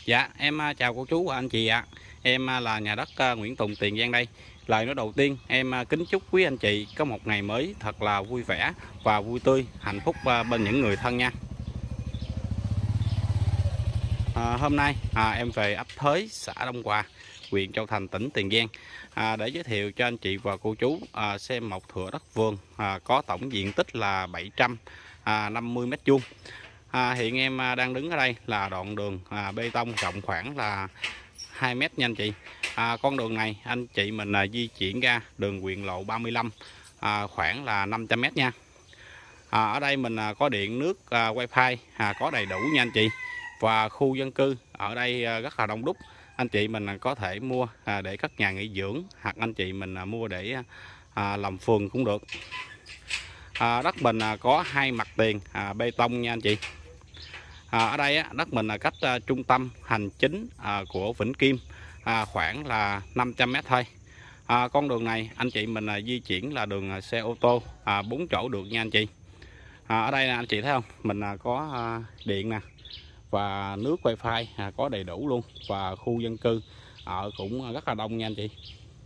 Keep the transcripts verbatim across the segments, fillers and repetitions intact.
Dạ, em à, chào cô chú và anh chị ạ. Em à, là nhà đất à, Nguyễn Tùng, Tiền Giang đây. Lời nói đầu tiên, em à, kính chúc quý anh chị có một ngày mới thật là vui vẻ và vui tươi, hạnh phúc à, bên những người thân nha. À, hôm nay à, em về ấp Thới, xã Đông Hòa, huyện Châu Thành, tỉnh Tiền Giang à, để giới thiệu cho anh chị và cô chú à, xem một thửa đất vườn à, có tổng diện tích là bảy trăm năm mươi mét vuông. À, hiện em đang đứng ở đây là đoạn đường à, bê tông rộng khoảng là hai mét nha anh chị. À, con đường này anh chị mình à, di chuyển ra đường Quyền Lộ ba mươi lăm à, khoảng là năm trăm mét nha. À, ở đây mình à, có điện nước à, wifi à, có đầy đủ nha anh chị, và khu dân cư ở đây à, rất là đông đúc. Anh chị mình à, có thể mua à, để cất nhà nghỉ dưỡng, hoặc anh chị mình à, mua để à, làm vườn cũng được. À, đất mình à, có hai mặt tiền à, bê tông nha anh chị. À, ở đây á, đất mình là cách à, trung tâm hành chính à, của Vĩnh Kim à, khoảng là năm trăm mét thôi. À, con đường này anh chị mình à, di chuyển là đường à, xe ô tô à, bốn chỗ được nha anh chị. À, ở đây anh chị thấy không, mình à, có à, điện nè và nước wifi à, có đầy đủ luôn, và khu dân cư ở cũng rất là đông nha anh chị.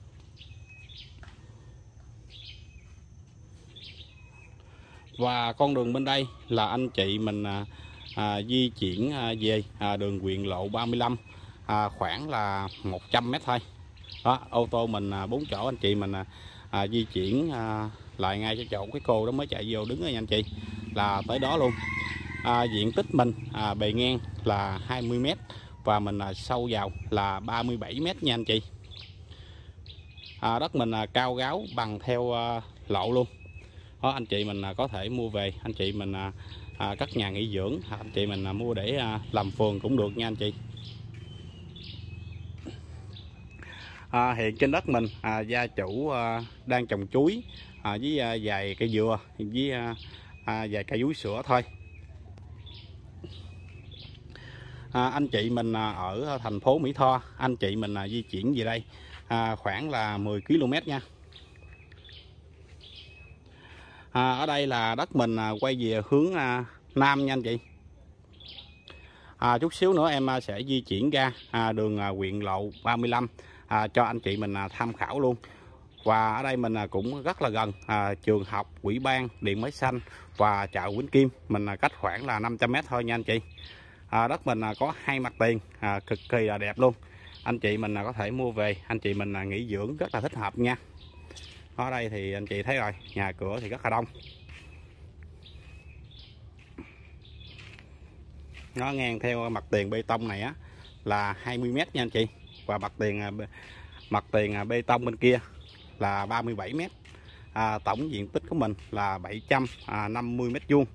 Và con đường bên đây là anh chị mình à, à, di chuyển à, về à, đường Quyền Lộ ba mươi lăm à, khoảng là một trăm mét thôi. Đó, ô tô mình à, bốn chỗ anh chị mình à, à, di chuyển à, lại ngay cho chỗ cái cô đó mới chạy vô đứng rồi nha anh chị, là tới đó luôn. À, diện tích mình à, bề ngang là hai mươi mét và mình à, sâu vào là ba mươi bảy mét nha anh chị. À, đất mình à, cao ráo bằng theo à, lộ luôn. Đó, anh chị mình à, có thể mua về anh chị mình à, à, cất nhà nghỉ dưỡng, anh chị mình à, mua để à, làm vườn cũng được nha anh chị. À, hiện trên đất mình à, gia chủ à, đang trồng chuối à, với à, vài cây dừa với à, à, vài cây vú sữa thôi. À, anh chị mình à, ở thành phố Mỹ Tho, anh chị mình à, di chuyển về đây à, khoảng là mười ki lô mét nha. À, ở đây là đất mình à, quay về hướng à, nam nha anh chị. À, chút xíu nữa em à, sẽ di chuyển ra à, đường à, Quyền Lộ ba mươi lăm à, cho anh chị mình à, tham khảo luôn. Và ở đây mình à, cũng rất là gần à, trường học, ủy ban, điện máy xanh và chợ Vĩnh Kim, mình à, cách khoảng là năm trăm mét thôi nha anh chị. À, đất mình à, có hai mặt tiền à, cực kỳ là đẹp luôn. Anh chị mình à, có thể mua về anh chị mình à, nghỉ dưỡng rất là thích hợp nha. Ở đây thì anh chị thấy rồi, nhà cửa thì rất là đông. Nó ngang theo mặt tiền bê tông này á là hai mươi mét nha anh chị, và mặt tiền à, mặt tiền à, bê tông bên kia là ba mươi bảy mét. À, tổng diện tích của mình là bảy trăm năm mươi mét vuông.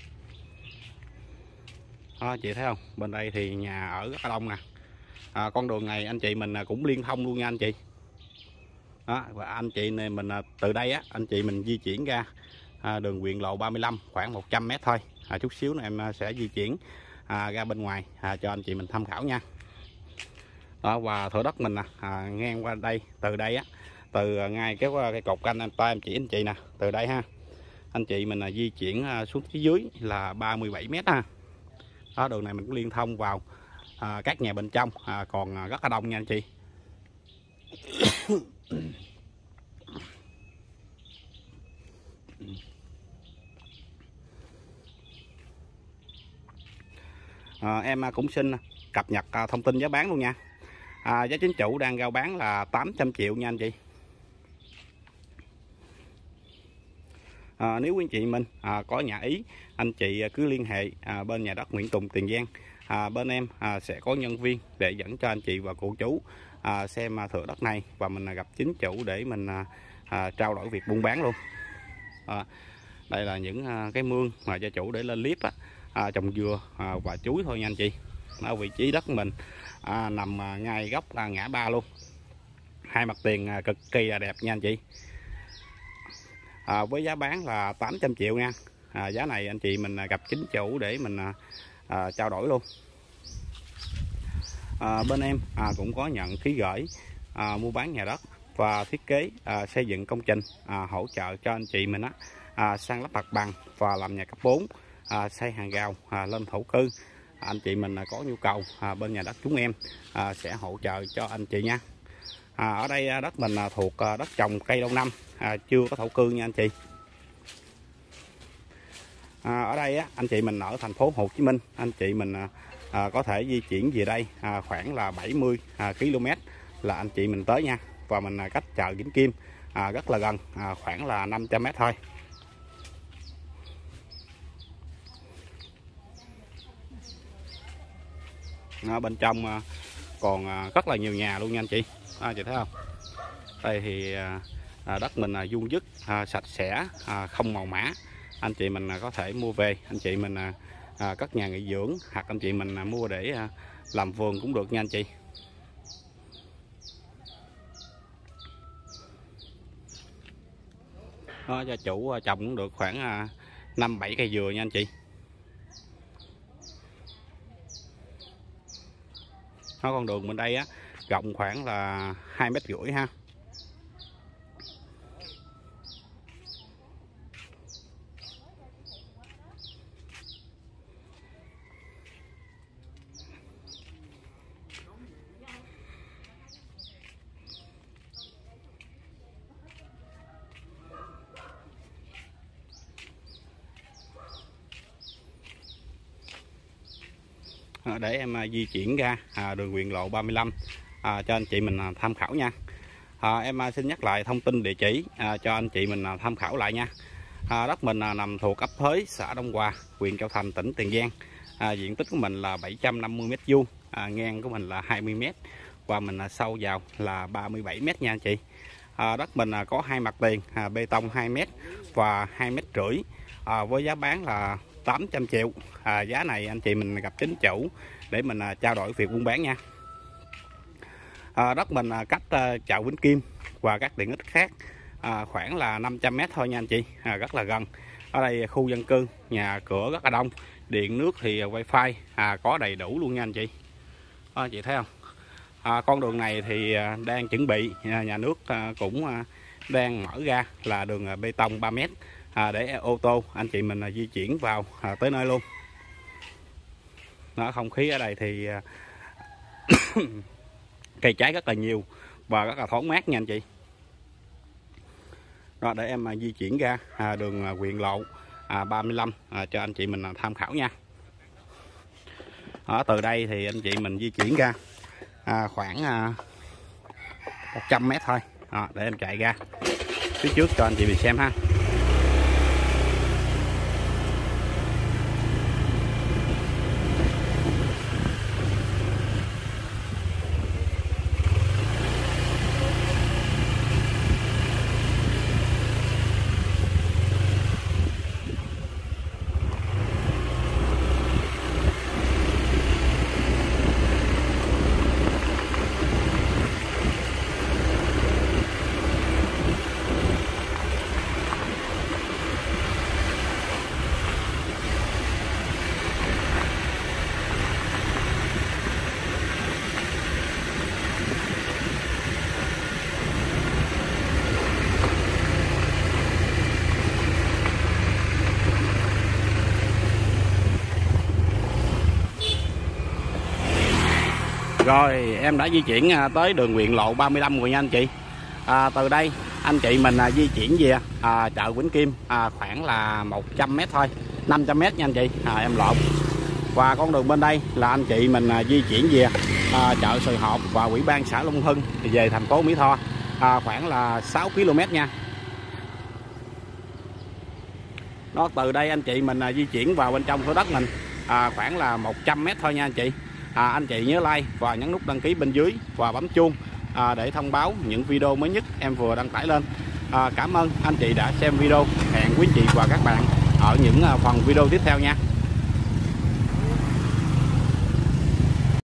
Đó, chị thấy không, bên đây thì nhà ở rất là đông nè. À, con đường này anh chị mình cũng liên thông luôn nha anh chị. Đó, và anh chị này mình từ đây á, anh chị mình di chuyển ra à, đường Quyền Lộ ba mươi lăm khoảng một trăm mét thôi. À, chút xíu nữa em sẽ di chuyển à, ra bên ngoài à, cho anh chị mình tham khảo nha. Đó, và thửa đất mình nè à, ngang qua đây, từ đây á, từ ngay cái cái cột canh em tay em chỉ anh chị nè, từ đây ha, anh chị mình là di chuyển à, xuống phía dưới là ba mươi bảy mét ha. Đó, đường này mình cũng liên thông vào à, các nhà bên trong à, còn à, rất là đông nha anh chị. À, em cũng xin cập nhật à, thông tin giá bán luôn nha. À, giá chính chủ đang rao bán là tám trăm triệu nha anh chị. À, nếu quý anh chị mình à, có nhà ý, anh chị cứ liên hệ à, bên nhà đất Nguyễn Tùng, Tiền Giang. À, bên em à, sẽ có nhân viên để dẫn cho anh chị và cô chú à, xem à, thửa đất này, và mình à, gặp chính chủ để mình à, à, trao đổi việc buôn bán luôn. À, đây là những à, cái mương mà gia chủ để lên clip á, à, trồng dừa à, và chuối thôi nha anh chị. Ở vị trí đất mình à, nằm à, ngay góc à, ngã ba luôn, hai mặt tiền à, cực kỳ là đẹp nha anh chị. À, với giá bán là tám trăm triệu nha. À, giá này anh chị mình gặp chính chủ để mình à, à, trao đổi luôn. À, bên em à, cũng có nhận ký gửi à, mua bán nhà đất và thiết kế à, xây dựng công trình, à, hỗ trợ cho anh chị mình á à, san lấp mặt bằng và làm nhà cấp bốn, à, xây hàng rào à, lên thổ cư, anh chị mình có nhu cầu à, bên nhà đất chúng em à, sẽ hỗ trợ cho anh chị nha. À, ở đây đất mình thuộc đất trồng cây lâu năm, à, chưa có thổ cư nha anh chị. À, ở đây á, anh chị mình ở thành phố Hồ Chí Minh, anh chị mình à, có thể di chuyển về đây à, khoảng là bảy mươi à, ki lô mét là anh chị mình tới nha. Và mình à, cách chợ Vĩnh Kim à, rất là gần, à, khoảng là năm trăm mét thôi. À, bên trong à, còn à, rất là nhiều nhà luôn nha anh chị. À, chị thấy không? Đây thì à, đất mình à, vuông vức, à, sạch sẽ, à, không màu mã. Anh chị mình à, có thể mua về, anh chị mình à, à, cất nhà nghỉ dưỡng, hoặc anh chị mình à, mua để à, làm vườn cũng được nha anh chị. Đó, cho chủ trồng cũng được khoảng năm bảy cây dừa nha anh chị. Nó con đường bên đây á rộng khoảng là hai mét rưỡi ha. Để em di chuyển ra à, đường Quyền Lộ ba mươi lăm à, cho anh chị mình à, tham khảo nha. à, Em à, xin nhắc lại thông tin địa chỉ à, cho anh chị mình à, tham khảo lại nha. à, Đất mình à, nằm thuộc ấp Thới, xã Đông Hòa, huyện Châu Thành, tỉnh Tiền Giang. à, Diện tích của mình là bảy trăm năm mươi mét vuông, à, ngang của mình là hai mươi mét và mình à, sâu vào là ba mươi bảy mét nha anh chị. à, Đất mình à, có hai mặt tiền, à, bê tông hai mét và hai mét rưỡi, à, với giá bán là tám trăm triệu. à, Giá này anh chị mình gặp chính chủ để mình à, trao đổi việc buôn bán nha. à, Đất mình à, cách à, chợ Vĩnh Kim và các tiện ích khác à, khoảng là năm trăm mét thôi nha anh chị, à, rất là gần. Ở đây khu dân cư, nhà cửa rất là đông, điện nước thì wifi à, có đầy đủ luôn nha anh chị. à, Chị thấy không? à, Con đường này thì à, đang chuẩn bị, à, nhà nước à, cũng à, đang mở ra là đường à, bê tông ba mét à, để ô tô anh chị mình à, di chuyển vào à, tới nơi luôn. Đó, không khí ở đây thì à, cây trái rất là nhiều và rất là thoáng mát nha anh chị. Đó, để em à, di chuyển ra à, đường à, Quyền Lộ à, ba mươi lăm à, cho anh chị mình à, tham khảo nha. Ở từ đây thì anh chị mình di chuyển ra à, khoảng à, một trăm mét thôi. Đó, để em chạy ra phía trước cho anh chị mình xem ha. Rồi em đã di chuyển tới đường Quyền Lộ ba mươi lăm rồi nha anh chị. à, Từ đây anh chị mình à, di chuyển về à, chợ Vĩnh Kim à, khoảng là một trăm mét thôi, năm trăm mét nha anh chị. à, Em lộn. Và con đường bên đây là anh chị mình à, di chuyển về à, chợ Sồi Hộp và Ủy ban xã Long Hưng về thành phố Mỹ Tho, à, khoảng là sáu ki lô mét nha. Đó, từ đây anh chị mình à, di chuyển vào bên trong thửa đất mình à, khoảng là một trăm mét thôi nha anh chị. à, Anh chị nhớ like và nhấn nút đăng ký bên dưới và bấm chuông à, để thông báo những video mới nhất em vừa đăng tải lên. à, Cảm ơn anh chị đã xem video. Hẹn quý chị và các bạn ở những phần video tiếp theo nha.